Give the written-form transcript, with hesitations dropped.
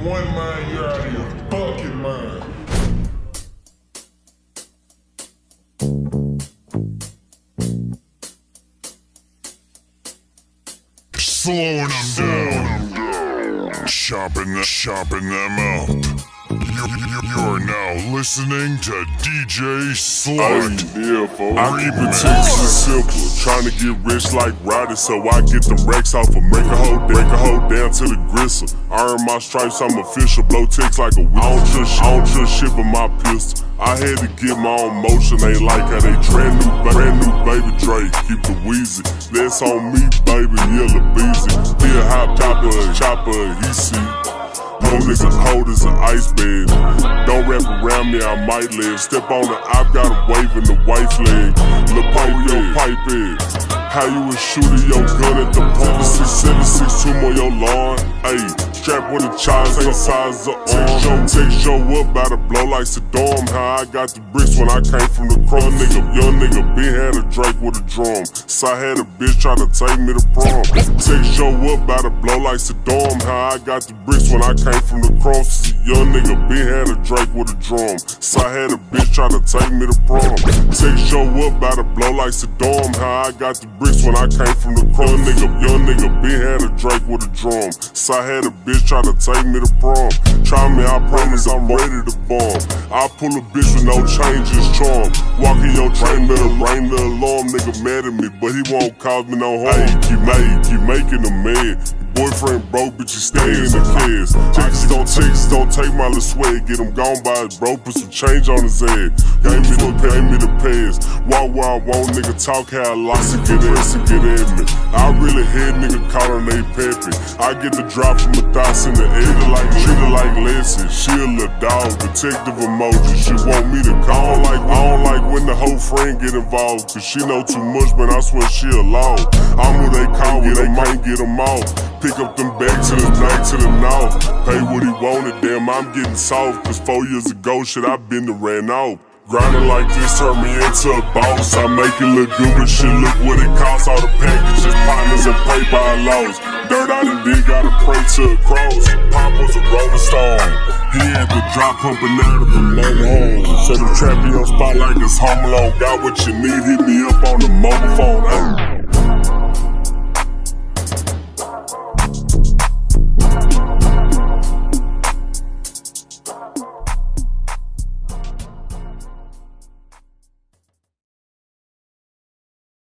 one mind, you're out of your fucking mind. Slowing them down, chopping them up. You are now listening to DJ Slott. Yeah, folks. I keep it texting simple, trying to get rich like Roddy, so I get them racks off and break a hoe down to the gristle. Earn my stripes, I'm official, blow ticks like a whistle. I don't trust shit but my pistol. I had to get my own motion, ain't like how they brand new baby Drake, keep the Weezy. That's on me, baby, yellow beezy. Be a hot chopper, he see. Cold as an ice bed. Don't wrap around me, I might live. Step on the I've got a wave in the wife leg. Lil' pipe head. How you a shooter, your gun at the pump? 762 more your lawn. Ayy, strap with the child, ain't size of arm. Text your up, bout to blow like Saddam. How I got the bricks when I came from the cross. Young nigga been had a Drake with a drum. So I had a bitch try to take me to prom. Text your up, bout to blow like Saddam. How I got the bricks when I came from the cross. Young nigga been had a Drake with a drum. So I had a bitch try to take me to prom. Text your up, bout to blow like Saddam. How I got the bricks when I came from the cross. Young nigga been had a Drake with a drum. So I had a bitch try to take me to prom. Try me, I promise I'm ready to bomb. I pull a bitch with no changes, charm. Walk in your train, better ring the alarm. Nigga mad at me, but he won't cause me no harm. Keep making a man. Boyfriend broke, bitch, you stay in the cast. Texts don't take my little swag. Get him gone by his bro, put some change on his head. Gave me the pass. Walk where I want, nigga, talk how I like to get at me. I really had nigga caught on they peppy. I get the drop from a thoughts in the air. Treat her like Leslie, she a little dog. Detective emoji, she want me to call. I don't like when the whole friend get involved, cause she know too much, but I swear she a law. I'm who they call when they can't get them off. Pick up them back to the north. Pay what he wanted, damn, I'm getting soft. Cause 4 years ago, shit, I been to ran off. Grinding like this turned me into a boss. I make it look good, but shit, look what it costs. All the packages, partners, and paper I lost. Dirt I done did, gotta pray to a cross. Pop was a rolling stone. He had the drop pumping out of the mobile home. So the trappy on spot like it's home alone. Got what you need, hit me up on the mobile phone.